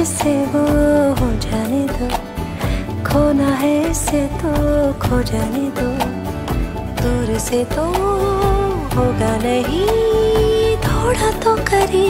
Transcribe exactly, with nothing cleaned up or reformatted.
इसे वो हो जाने दो, खोना है इसे तो खो जाने दो, दूर से तो होगा नहीं, थोड़ा तो करीब